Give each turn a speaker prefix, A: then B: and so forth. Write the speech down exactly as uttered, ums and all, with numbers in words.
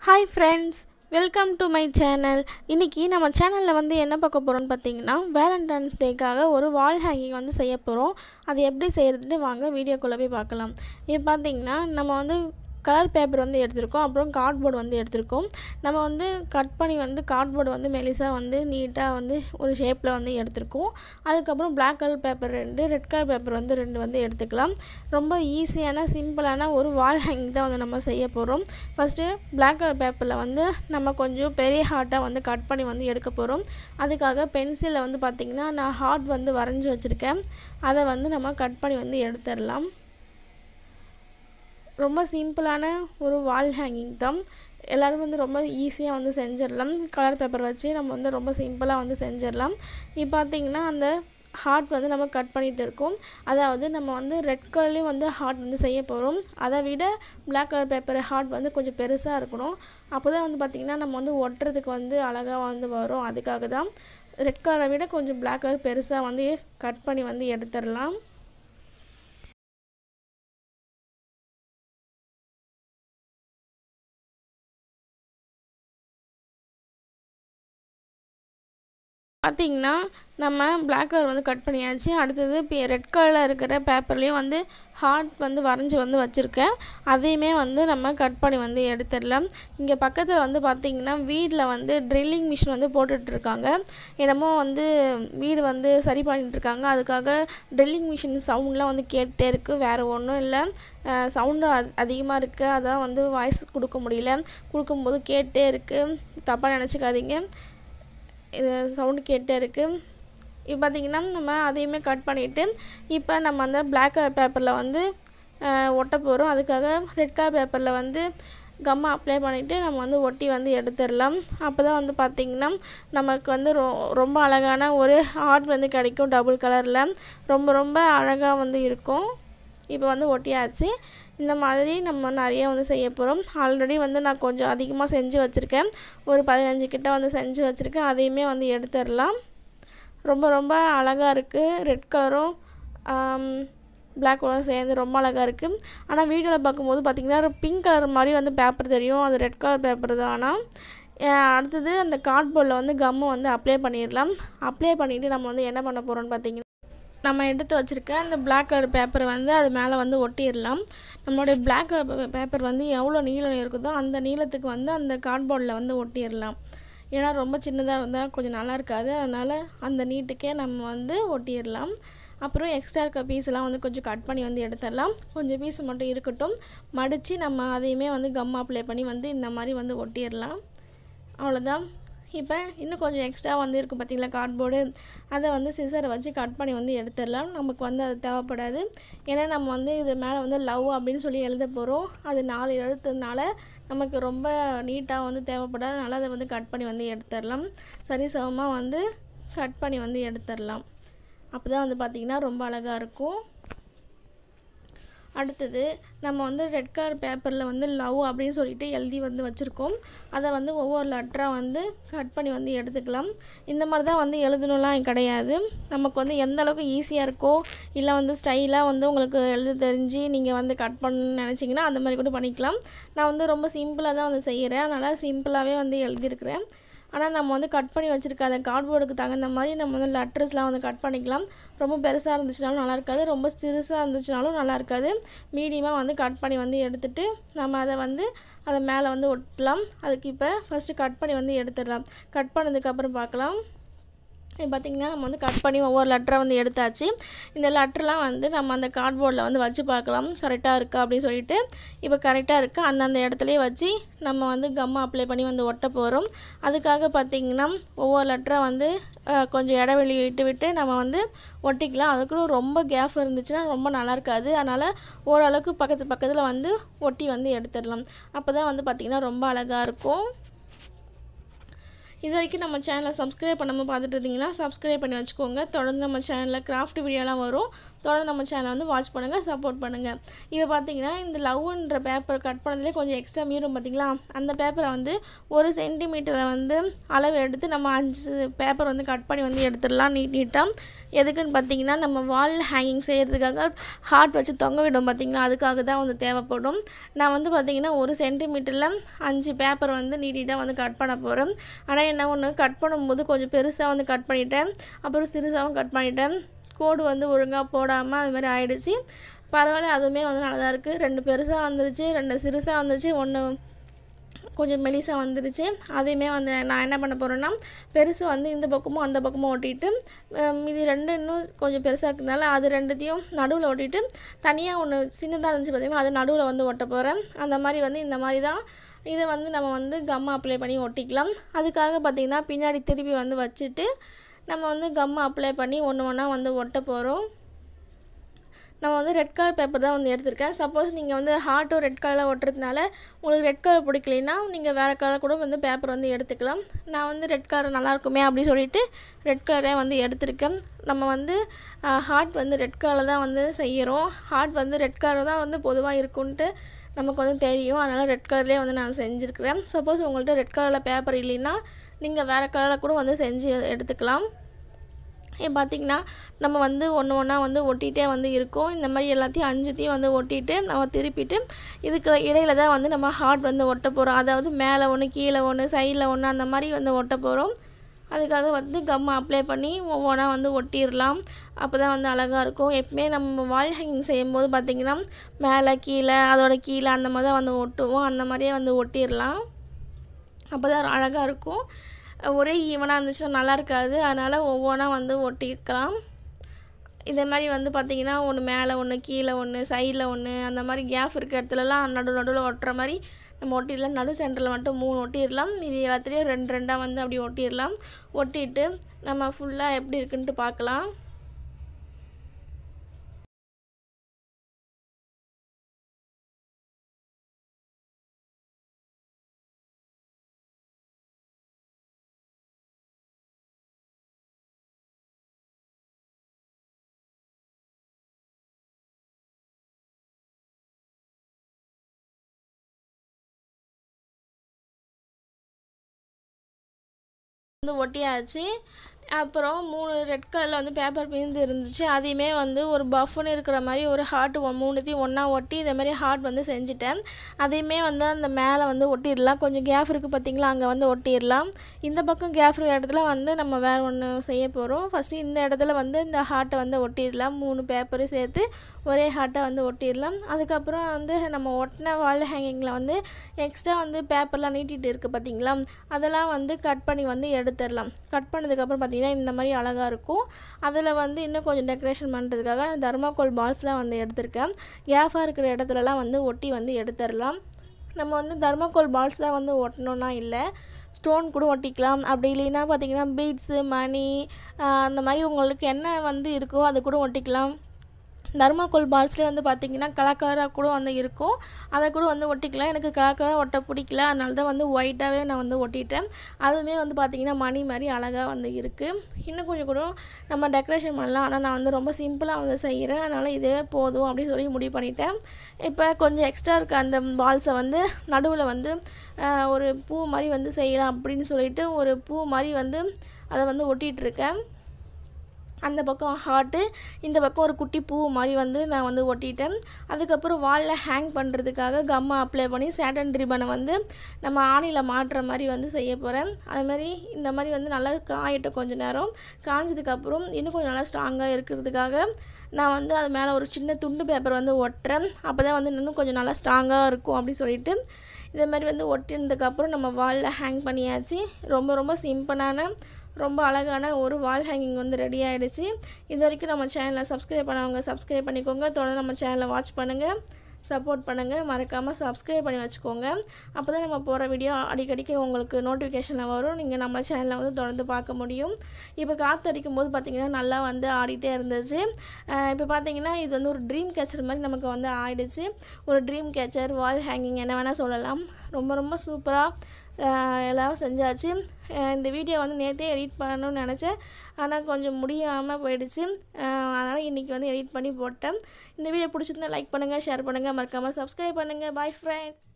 A: Hi friends, welcome to my channel. இன்னைக்கு நம்ம சேனல்ல வந்து என்ன பார்க்க போறோம்னு பாத்தீங்கன்னா Valentine's Day-க்காக ஒரு wall hanging வந்து செய்ய போறோம். அது எப்படி செய்யறதுன்னு வாங்க வீடியோக்குள்ள போய் பார்க்கலாம். இப்போ பாத்தீங்கன்னா நம்ம வந்து கலர் பேப்பர் வந்து எடுத்துருக்கோம். அப்புறம் கார்ட்போர்ட் வந்து எடுத்துருக்கோம். நம்ம வந்து கட் பண்ணி வந்து கார்ட்போர்ட் வந்து மெலிசா வந்து நீட்டா வந்து ஒரு ஷேப்ல வந்து எடுத்துருக்கோம். அதுக்கு அப்புறம் Black கலர் பேப்பர் ரெண்டு, ரெட் கலர் பேப்பர் வந்து ரெண்டு வந்து எடுத்துக்கலாம். ரொம்ப ஈஸியான சிம்பிளான ஒரு வால் ஹேங்கிங் தான் வந்து நம்ம செய்ய போறோம். ஃபர்ஸ்ட் Black கலர் பேப்பர்ல வந்து நம்ம கொஞ்சம் பெரிய ஹார்ட்டா வந்து கட் பண்ணி வந்து எடுக்க போறோம். அதுக்காக பென்சில்ல வந்து பாத்தீங்கன்னா நான் ஹார்ட் வந்து வரைஞ்சு வச்சிருக்கேன். அதை வந்து நம்ம கட் பண்ணி வந்து எடுத்துறலாம். ரொம்ப சிம்பிளான ஒரு வால் ஹேங்கிங் தான். எல்லாரும் வந்து ரொம்ப ஈஸியா வந்து செஞ்சிரலாம். கலர் பேப்பர் வச்சு நம்ம வந்து ரொம்ப சிம்பிளா வந்து செஞ்சிரலாம். இப்போ பாத்தீங்கன்னா அந்த ஹார்ட் வந்து நம்ம கட் பண்ணிட்டு இருக்கோம். அதாவது நம்ம வந்து ரெட் கலர்லயும் வந்து ஹார்ட் வந்து செய்ய போறோம். அதை விட Black கலர் பேப்பர் ஹார்ட் வந்து கொஞ்சம் பெருசா இருக்கணும். அப்பதான் வந்து பாத்தீங்கன்னா நம்ம வந்து ஒட்டறதுக்கு வந்து அழகா வந்து வரும். அதுக்காக தான் ரெட் கலரை விட கொஞ்சம் Black கலர் பெருசா வந்து கட் பண்ணி வந்து எடுத்துறலாம். பாத்தீங்கன்னா நம்ம Black கலர் வந்து கட் பண்ணியாச்சு. அடுத்து ரெட் கலர்ல இருக்கிற பேப்பர்லயும் வந்து ஹார்ட் வந்து வரைஞ்சு வந்து வச்சிருக்கேன். அதையுமே வந்து நம்ம கட் பண்ணி வந்து எடுத்துறலாம். இங்க பக்கத்துல வந்து பாத்தீங்கன்னா வீட்ல வந்து ட்ரில்லிங் மிஷின் வந்து போட்டுட்டு இருக்காங்க. என்னமோ வந்து வீடு வந்து சரி பண்ணிட்டு இருக்காங்க. அதுக்காக ட்ரில்லிங் மிஷின் சவுண்ட்லாம் வந்து கேட்டே இருக்கு. வேற ஒண்ணும் இல்ல. சவுண்ட் அதிகமா இருக்கு. அதான் வந்து வாய்ஸ் கொடுக்க முடியல. கொடுக்கும்போது கேட்டே இருக்கு. தப்பா நினைச்சுக்காதீங்க. இது சவுண்ட் கேட்டே இருக்கு. இப்போ பாத்தீங்கன்னா நம்ம அதையுமே கட் பண்ணிட்டு இப்போ நம்ம அந்த Black கலர் பேப்பர்ல வந்து ஒட்ட போறோம். அதுக்காக ரெட் கலர் பேப்பர்ல வந்து கம் அப்ளை பண்ணிட்டு நம்ம வந்து ஒட்டி வந்து எடுத்துறலாம். அப்பதான் வந்து பாத்தீங்கன்னா நமக்கு வந்து ரொம்ப அழகான ஒரு ஹார்ட் வந்து கிடைக்கும் டபுள் கலர்ல. ரொம்ப ரொம்ப அழகா வந்து இருக்கும். இப்போ வந்து ஒட்டியாச்சு. இந்த மாதிரி நம்ம நிறைய வந்து செய்ய போறோம். ஆல்ரெடி வந்து நான் கொஞ்சம் அதிகமா செஞ்சு வச்சிருக்கேன். ஒரு பதினைந்து கிட்ட வந்து செஞ்சு வச்சிருக்கேன். அதையுமே வந்து எடுத்துறலாம். ரொம்ப ரொம்ப அழகா இருக்கு. ரெட் கலரும் Black கலரும் சேர்ந்து ரொம்ப அழகா இருக்கு. ஆனா வீடியோல பாக்கும்போது பாத்தீங்கன்னா பிங்க் கலர் மாதிரி வந்து பேப்பர் தெரியும். அது ரெட் கலர் பேப்பர் தான். ஆனா அடுத்து அந்த கார்ட்போர்ட்ல வந்து கம் வந்து அப்ளை பண்ணிரலாம். அப்ளை பண்ணிட்டு நம்ம வந்து என்ன பண்ண போறோம்னு பாத்தீங்கன்னா நம்ம எடுத்து வச்சிருக்க அந்த Black கலர் பேப்பர் வந்து அது மேல வந்து ஒட்டிரலாம். நம்மளுடைய Black கலர் பேப்பர் வந்து எவ்வளவு நீளம் இருக்குதோ அந்த நீளத்துக்கு வந்து அந்த கார்ட்போர்ட்ல வந்து ஒட்டிரலாம். ஏன்னா ரொம்ப சின்னதா இருந்தா கொஞ்சம் நல்லா இருக்காது. அதனால அந்த நீட்டுக்கே நம்ம வந்து ஒட்டிரலாம். அப்புறம் எக்ஸ்ட்ரா இருக்க பீஸ் எல்லாம் வந்து கொஞ்சம் கட் பண்ணி வந்து எடுத்துறலாம். கொஞ்சம் பீஸ் மட்டும் இருக்கட்டும். மடிச்சு நம்ம அதையுமே வந்து கம் அப்ளை பண்ணி வந்து இந்த மாதிரி வந்து ஒட்டிரலாம். அவ்வளவுதான். இப்போ இன்னும் கொஞ்சம் எக்ஸ்ட்ரா வந்து இருக்கு பாத்தீங்களா கார்ட்போர்டு. அதை வந்து சிசரை வச்சு கட் பண்ணி வந்து எடுத்துறலாம். நமக்கு வந்து அது தேவைப்படாது. ஏன்னா நம்ம வந்து இது மேல வந்து லவ் அப்படின்னு சொல்லி எழுத போறோம். அது நாலு எழுத்துனால நமக்கு ரொம்ப நீட்டா வந்து தேவைப்படாது. அதனால அதை வந்து கட் பண்ணி வந்து எடுத்துறலாம். சரிசமமா வந்து கட் பண்ணி வந்து எடுத்துறலாம். அப்பதான் வந்து பாத்தீங்கன்னா ரொம்ப அழகா இருக்கும். அடுத்து நம்ம வந்து ரெட் கலர் பேப்பர்ல வந்து லவ் அப்படினு சொல்லிட்டு எழுதி வந்து வச்சிருக்கோம். அத வந்து ஒவ்வொரு லெட்டரா வந்து கட் பண்ணி வந்து எடுத்துக்கலாம். இந்த மாதிரி தான் வந்து எழுதணும்லாம் கிடையாது. நமக்கு வந்து எந்த அளவுக்கு ஈஸியா இருக்கோ இல்ல வந்து ஸ்டைலா வந்து உங்களுக்கு எழுத தெரிஞ்சு நீங்க வந்து கட் பண்ணனும்னு நினைச்சீங்கன்னா அந்த மாதிரி கூட பண்ணிக்கலாம். நான் வந்து ரொம்ப சிம்பிளா தான் வந்து செய்யறேன். அதனால சிம்பிளாவே வந்து எழுதி இருக்கேன். ஆனா நம்ம வந்து கட் பண்ணி வச்சிருக்க அந்த கார்ட்போர்டுக்கு தகுந்த மாதிரி நம்ம வந்து லெட்டர்ஸ்லாம் வந்து கட் பண்ணிக்கலாம். ரொம்ப பெருசா இருந்துச்சுனாலும் நல்லா இருக்காது. ரொம்ப சிறுசா இருந்துச்சுனாலும் நல்லா இருக்காது. மீடியமா வந்து கட் பண்ணி வந்து எடுத்துட்டு நம்ம அத வந்து அத மேல வந்து ஒட்டலாம். அதுக்கு இப்ப ஃபர்ஸ்ட் கட் பண்ணி வந்து எடுத்துறலாம். கட் பண்ணதுக்கு அப்புறம் பார்க்கலாம். இப்போ பாத்தீங்கன்னா நம்ம வந்து கட் பண்ணி ஒவ்வொரு லெட்டரா வந்து எடுத்தாச்சு. இந்த லெட்டர்லாம் வந்து நம்ம அந்த கார்ட்போர்ட்ல வந்து வச்சு பார்க்கலாம். கரெக்ட்டா இருக்கா அப்படி சொல்லிட்டு. இப்போ கரெக்ட்டா இருக்கு. அந்த அந்த இடத்துலயே வச்சு நம்ம வந்து கம் அப்ளை பண்ணி வந்து ஒட்ட போறோம். அதுக்காக பாத்தீங்கன்னா ஒவ்வொரு லெட்டரா வந்து கொஞ்சம் இடைவெளி விட்டு விட்டு நம்ம வந்து ஒட்டிக்கலாம். அதுக்கு ரொம்ப கேப் இருந்துச்சுனா ரொம்ப நல்லா இருக்காது. அதனால ஓரளவுக்கு பக்கத்து பக்கத்துல வந்து ஒட்டி வந்து எடுத்துறலாம். அப்பதான் வந்து பாத்தீங்கன்னா ரொம்ப அழகா இருக்கும். இதுவரைக்கும் நம்ம சேனலை சப்ஸ்கிரைப் பண்ணாம பார்த்துட்டு இருந்தீங்கன்னா சப்ஸ்கிரைப் பண்ணி வச்சுக்கோங்க. தொடர்ந்து நம்ம சேனல்ல கிராஃப்ட் வீடியோலாம் வரும். தொடர்ந்து நம்ம சேனலை வந்து வாட்ச் பண்ணுங்கள், சப்போர்ட் பண்ணுங்கள். இப்போ பார்த்தீங்கன்னா இந்த லவ்ன்ற பேப்பர் கட் பண்ணதுலேயே கொஞ்சம் எக்ஸ்ட்ரா மீறும் பார்த்தீங்களா, அந்த பேப்பரை வந்து ஒரு சென்டிமீட்டரை வந்து அளவு எடுத்து நம்ம அஞ்சு பேப்பர் வந்து கட் பண்ணி வந்து எடுத்துடலாம் நீட் நீட்டாக. எதுக்குன்னு பார்த்தீங்கன்னா நம்ம வால் ஹேங்கிங் செய்கிறதுக்காக ஹார்ட் வச்சு தொங்க விடும் பார்த்தீங்களா, அதுக்காக தான் வந்து தேவைப்படும். நான் வந்து பார்த்திங்கன்னா ஒரு சென்டிமீட்டரில் அஞ்சு பேப்பர் வந்து நீட் நீட்டாக வந்து கட் பண்ண போகிறேன். ஆனால் என்ன ஒன்று, கட் பண்ணும்போது கொஞ்சம் பெருசாக வந்து கட் பண்ணிவிட்டேன், அப்புறம் சிறுசாகவும் கட் பண்ணிவிட்டேன். கோடு வந்து ஒழுங்காக போடாமல் அது மாதிரி ஆகிடுச்சு. பரவாயில்ல, அதுவுமே வந்து நல்லா தான் இருக்குது. ரெண்டு பெருசாக வந்துருச்சு, ரெண்டு சிறுசாக வந்துருச்சு, ஒன்று கொஞ்சம் மெலிசாக வந்துருச்சு. அதையுமே வந்து நான் என்ன பண்ண போகிறேன்னா, பெருசு வந்து இந்த பக்கமும் அந்த பக்கமும் ஒட்டிட்டு, இது ரெண்டு இன்னும் கொஞ்சம் பெருசாக இருக்கிறதுனால அது ரெண்டுத்தையும் நடுவில் ஒட்டிட்டு, தனியாக ஒன்று சின்னதாக இருந்துச்சு பார்த்திங்கன்னா அது நடுவில் வந்து ஒட்ட போகிறேன். அந்த மாதிரி வந்து இந்த மாதிரி தான் இதை வந்து நம்ம வந்து கம் அப்ளை பண்ணி ஒட்டிக்கலாம். அதுக்காக பார்த்திங்கன்னா பின்னாடி திருப்பி வந்து வச்சுட்டு நம்ம வந்து கம் அப்ளை பண்ணி ஒன்று ஒன்றா வந்து ஒட்ட போகிறோம். நம்ம வந்து ரெட் கலர் பேப்பர் தான் வந்து எடுத்திருக்கேன். சப்போஸ் நீங்கள் வந்து ஹார்ட்டும் ரெட் கலரில் ஒட்டுறதுனால உங்களுக்கு ரெட் கலர் பிடிக்கலைன்னா நீங்கள் வேறு கலர் கூட வந்து பேப்பர் வந்து எடுத்துக்கலாம். நான் வந்து ரெட் கலர் நல்லாயிருக்குமே அப்படின்னு சொல்லிட்டு ரெட் கலரே வந்து எடுத்திருக்கேன். நம்ம வந்து ஹார்ட் வந்து ரெட் கலரில் தான் வந்து செய்கிறோம். ஹார்ட் வந்து ரெட் கலர் தான் வந்து பொதுவாக இருக்குன்ட்டு நமக்கு வந்து தெரியும். அதனால் ரெட் கலர்லேயே வந்து நான் செஞ்சுருக்கிறேன். சப்போஸ் உங்கள்கிட்ட ரெட் கலரில் பேப்பர் இல்லைன்னா நீங்கள் வேறு கலரில் கூட வந்து செஞ்சு எடுத்துக்கலாம். இப்போ பார்த்திங்கன்னா நம்ம வந்து ஒன்று ஒன்றா வந்து ஒட்டிகிட்டே வந்து இருக்கோம். இந்த மாதிரி எல்லாத்தையும் அஞ்சுத்தையும் வந்து ஒட்டிட்டு நம்ம திருப்பிட்டு இதுக்கு இடையில தான் வந்து நம்ம ஹார்ட் வந்து ஒட்ட போகிறோம். அதாவது மேலே ஒன்று, கீழே ஒன்று, சைடில் ஒன்று, அந்த மாதிரி வந்து ஒட்ட போகிறோம். அதுக்காக வந்து கம் அப்ளை பண்ணி ஒவ்வொன்றா வந்து ஒட்டிடலாம். அப்போ தான் வந்து அழகாக இருக்கும். எப்பவுமே நம்ம வால் ஹேங்கிங் செய்யும்போது பார்த்திங்கன்னா மேலே கீழே அதோட கீழே அந்த மாதிரி தான் வந்து ஒட்டுவோம். அந்த மாதிரியே வந்து ஒட்டிடலாம். அப்போ தான் அழகாக இருக்கும். ஒரே ஈவனாக இருந்துச்சுன்னா நல்லா இருக்காது. அதனால் ஒவ்வொன்றா வந்து ஒட்டிக்கலாம். இதே மாதிரி வந்து பார்த்திங்கன்னா ஒன்று மேலே ஒன்று, கீழே ஒன்று, சைடில் ஒன்று, அந்த மாதிரி கேப் இருக்கிற இடத்துலலாம் நடு நடுவில் ஒட்டுற மாதிரி நம்ம ஒட்டிடலாம். நடு சென்டரில் மட்டும் மூணு ஒட்டிடலாம். இது எல்லாத்துலேயும் ரெண்டு ரெண்டாக வந்து அப்படி ஒட்டிடலாம். ஒட்டிட்டு நம்ம ஃபுல்லாக எப்படி இருக்குன்ட்டு பார்க்கலாம். வந்து ஒட்டியாச்சு. அப்புறம் மூணு ரெட் கலரில் வந்து பேப்பர் மீந்து இருந்துச்சு. அதையுமே வந்து ஒரு பஃப்னு இருக்கிற மாதிரி ஒரு ஹார்ட் மூணுத்தையும் ஒன்றா ஒட்டி இதே மாதிரி ஹார்ட் வந்து செஞ்சுட்டேன். அதையுமே வந்து அந்த மேலே வந்து ஒட்டிடலாம். கொஞ்சம் கேப் இருக்குது பார்த்திங்களா, அங்கே வந்து ஒட்டிடலாம். இந்த பக்கம் கேப் இருக்கிற இடத்துல வந்து நம்ம வேறு ஒன்று செய்ய போகிறோம். ஃபஸ்ட்டு இந்த இடத்துல வந்து இந்த ஹார்ட்டை வந்து ஒட்டிடலாம். மூணு பேப்பரையும் சேர்த்து ஒரே ஹார்ட்டை வந்து ஒட்டிடலாம். அதுக்கப்புறம் வந்து நம்ம ஒட்டின வால் ஹேங்கிங்கில் வந்து எக்ஸ்ட்ரா வந்து பேப்பர்லாம் நீட்டிகிட்டு இருக்குது பார்த்திங்களா, அதெல்லாம் வந்து கட் பண்ணி வந்து எடுத்துடலாம். கட் பண்ணதுக்கப்புறம் பார்த்திங்கன்னா இந்த மாதிரி அழகாக இருக்கும். அதில் வந்து இன்னும் கொஞ்சம் டெக்கரேஷன் பண்ணுறதுக்காக தர்மாக்கோல் பால்ஸ்லாம் வந்து எடுத்திருக்கேன். கேஃபாக இருக்கிற இடத்துலலாம் வந்து ஒட்டி வந்து எடுத்துடலாம். நம்ம வந்து தர்மாக்கோல் பால்ஸ் தான் வந்து ஒட்டணுன்னா இல்லை, ஸ்டோன் கூட ஒட்டிக்கலாம். அப்படி இல்லைன்னா பார்த்திங்கன்னா பீட்ஸு, மணி, அந்த மாதிரி உங்களுக்கு என்ன வந்து இருக்கோ அது கூட ஒட்டிக்கலாம். தர்மாக்கோல் பால்ஸ்லேயே வந்து பார்த்திங்கன்னா கலர் கலராக கூட வந்து இருக்கும், அதை கூட வந்து ஒட்டிக்கலாம். எனக்கு கலர் கலராக ஒட்ட பிடிக்கல, அதனால தான் வந்து ஒயிட்டாகவே நான் வந்து ஒட்டிட்டேன். அதுவுமே வந்து பார்த்திங்கன்னா மணி மாதிரி அழகாக வந்து இருக்குது. இன்னும் கொஞ்சம் கூட நம்ம டெக்கரேஷன் பண்ணலாம், ஆனால் நான் வந்து ரொம்ப சிம்பிளாக வந்து செய்கிறேன். அதனால் இதே போதும் அப்படின்னு சொல்லி முடிவு பண்ணிட்டேன். இப்போ கொஞ்சம் எக்ஸ்ட்ரா இருக்க அந்த பால்ஸை வந்து நடுவில் வந்து ஒரு பூ மாதிரி வந்து செய்யலாம் அப்படின்னு சொல்லிட்டு ஒரு பூ மாதிரி வந்து அதை வந்து ஒட்டிகிட்ருக்கேன். அந்த பக்கம் ஹார்ட்டு, இந்த பக்கம் ஒரு குட்டி பூ மாதிரி வந்து நான் வந்து ஒட்டிட்டேன். அதுக்கப்புறம் வாலில் ஹேங் பண்ணுறதுக்காக கம்மை அப்ளை பண்ணி சாட்டன் ரிப்பனை வந்து நம்ம ஆணியில் மாட்டுற மாதிரி வந்து செய்ய போகிறேன். அது மாதிரி இந்த மாதிரி வந்து நல்லா காயட்டும் கொஞ்சம் நேரம். காய்ஞ்சதுக்கப்புறம் இன்னும் கொஞ்சம் நல்லா ஸ்ட்ராங்காக இருக்கிறதுக்காக நான் வந்து அது மேலே ஒரு சின்ன துண்டு பேப்பர் வந்து ஒட்டுறேன். அப்போ தான் வந்து இன்னும் கொஞ்சம் நல்லா ஸ்ட்ராங்காக இருக்கும் அப்படின்னு சொல்லிட்டு இதே மாதிரி வந்து ஒட்டினதுக்கப்புறம் நம்ம வாலில் ஹேங் பண்ணியாச்சு. ரொம்ப ரொம்ப சிம்பிளான ரொம்ப அழகான ஒரு வால் ஹேங்கிங் வந்து ரெடி ஆகிடுச்சு. இது வரைக்கும் நம்ம சேனலை சப்ஸ்கிரைப் பண்ணவங்க சப்ஸ்கிரைப் பண்ணிக்கோங்க. தொடர்ந்து நம்ம சேனலை வாட்ச் பண்ணுங்கள், சப்போர்ட் பண்ணுங்கள். மறக்காமல் சப்ஸ்கிரைப் பண்ணி வச்சுக்கோங்க. அப்போ தான் நம்ம போகிற வீடியோ அடிக்கடிக்கு உங்களுக்கு நோட்டிஃபிகேஷனில் வரும். நீங்கள் நம்ம சேனலை வந்து தொடர்ந்து பார்க்க முடியும். இப்போ காற்று அடிக்கும் போது பார்த்திங்கன்னா நல்லா வந்து ஆடிட்டே இருந்துச்சு. இப்போ பார்த்திங்கன்னா இது வந்து ஒரு ட்ரீம் கேச்சர் மாதிரி நமக்கு வந்து ஆகிடுச்சு. ஒரு ட்ரீம் கேச்சர், வால் ஹேங்கிங் என்ன வேணால் சொல்லலாம். ரொம்ப ரொம்ப சூப்பராக எல்லாம் செஞ்சாச்சு. இந்த வீடியோ வந்து நேற்றே எடிட் பண்ணணும்னு நினச்சேன், ஆனால் கொஞ்சம் முடியாமல் போயிடுச்சு. அதனால் இன்றைக்கி வந்து எடிட் பண்ணி போட்டேன். இந்த வீடியோ பிடிச்சிருந்தா லைக் பண்ணுங்கள், ஷேர் பண்ணுங்கள், மறக்காமல் சப்ஸ்கிரைப் பண்ணுங்கள். Bye friend.